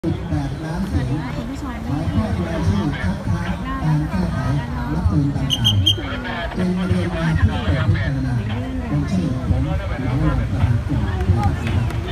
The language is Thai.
8 ล้านเสียงหมายแพทย์รายชื่อคัดค้านการแก้ไขรัฐธรรมนูญดังกล่าวจึงมาเรียนมาเพื่อเปิดพิจารณาเป็นชื่อผมหลังลงประธานกลุ่ม